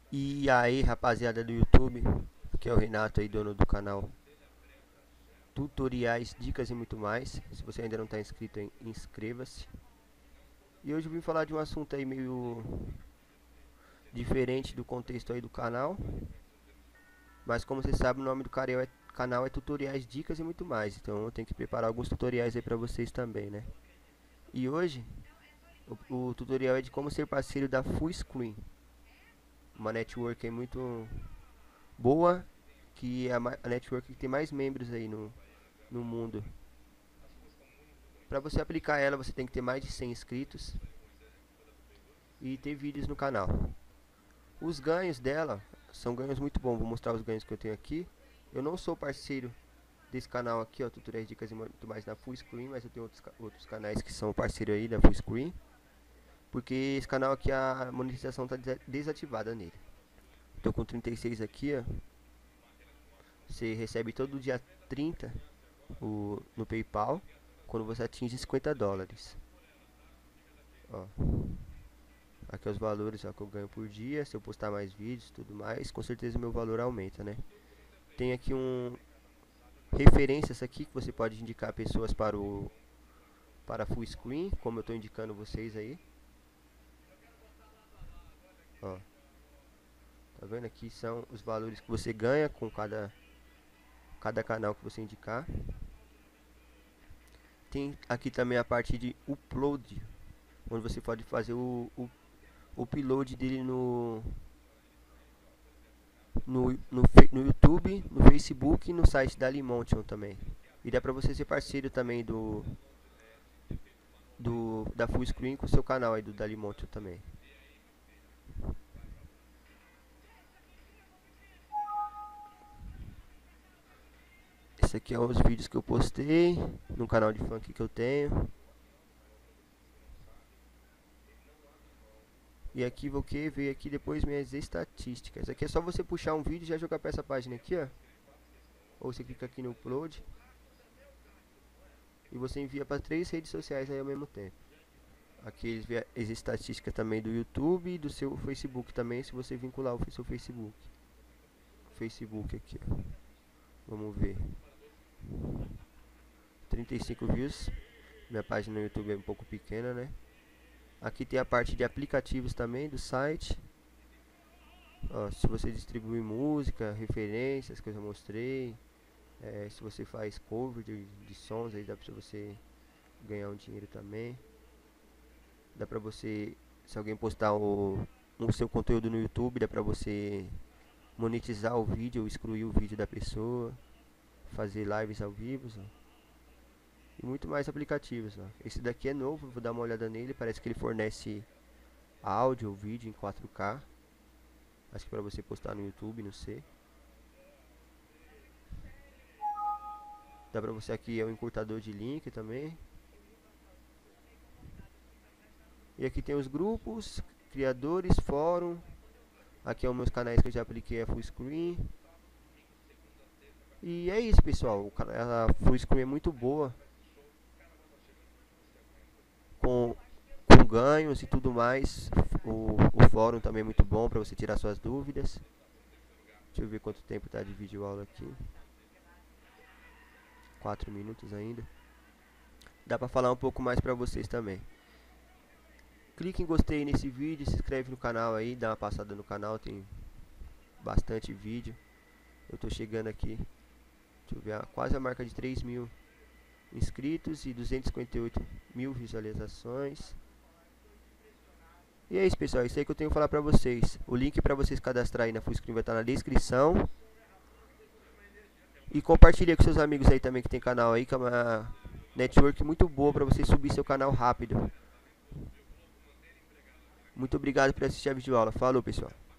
E aí, rapaziada do YouTube, aqui é o Renato aí, dono do canal Tutoriais, Dicas e muito mais. Se você ainda não está inscrito, inscreva-se. E hoje eu vim falar de um assunto aí meio diferente do contexto aí do canal. Mas como você sabe, o nome do canal é Tutoriais, Dicas e muito mais. Então eu tenho que preparar alguns tutoriais aí pra vocês também, né? E hoje, o tutorial é de como ser parceiro da Fullscreen. Uma network aí muito boa, que é a network que tem mais membros aí no mundo. Para você aplicar ela, você tem que ter mais de 100 inscritos e ter vídeos no canal. Os ganhos dela são ganhos muito bons. Vou mostrar os ganhos que eu tenho aqui. Eu não sou parceiro desse canal aqui, ó, tutoriais, dicas e muito mais da Fullscreen, mas eu tenho outros canais que são parceiro aí da Fullscreen, porque esse canal aqui a monetização está desativada nele. Tô com 36 aqui, ó. Você recebe todo dia 30 no PayPal quando você atinge 50 dólares. Ó, aqui é os valores, ó, que eu ganho por dia. Se eu postar mais vídeos, tudo mais, com certeza o meu valor aumenta, né? Tem aqui referências aqui que você pode indicar pessoas para Fullscreen, como eu estou indicando vocês aí. Ó, tá vendo? Aqui são os valores que você ganha com cada canal que você indicar. Tem aqui também a parte de upload, onde você pode fazer o upload dele no YouTube, no Facebook e no site da Dailymotion também. E dá pra você ser parceiro também da Fullscreen com o seu canal aí do Dailymotion também. Esse aqui é os vídeos que eu postei no canal de funk que eu tenho. E aqui vou ver aqui depois minhas estatísticas. Aqui é só você puxar um vídeo e já jogar para essa página aqui, ó. Ou você clica aqui no upload e você envia para 3 redes sociais aí ao mesmo tempo. Aqui eles vê as estatísticas também do YouTube e do seu Facebook também, se você vincular o seu Facebook. Facebook aqui, ó. Vamos ver. 35 views. Minha página no YouTube é um pouco pequena, né? Aqui tem a parte de aplicativos também do site. Ó, se você distribui música, referências que eu já mostrei, se você faz cover de sons, aí dá pra você ganhar um dinheiro também. Dá pra você, se alguém postar o seu conteúdo no YouTube, dá pra você monetizar o vídeo ou excluir o vídeo da pessoa, fazer lives ao vivo, ó. E muito mais aplicativos, ó. Esse daqui é novo, vou dar uma olhada nele, parece que ele fornece áudio ou vídeo em 4K. Acho que para você postar no YouTube, não sei. Dá pra você aqui, é um encurtador de link também. E aqui tem os grupos, criadores, fórum. Aqui é os meus canais que eu já apliquei a Fullscreen. E é isso, pessoal. A Fullscreen é muito boa, com ganhos e tudo mais. O fórum também é muito bom para você tirar suas dúvidas. Deixa eu ver quanto tempo tá de vídeo aula aqui. 4 minutos ainda. Dá pra falar um pouco mais pra vocês também. Clique em gostei nesse vídeo, se inscreve no canal aí, dá uma passada no canal, tem bastante vídeo. Eu tô chegando aqui, deixa eu ver, quase a marca de 3.000 inscritos e 258.000 visualizações. E é isso, pessoal, isso aí que eu tenho que falar pra vocês. O link pra vocês cadastrar aí na Fullscreen vai estar na descrição. E compartilhe com seus amigos aí também que tem canal aí, que é uma network muito boa pra você subir seu canal rápido. Muito obrigado por assistir a videoaula. Falou, pessoal.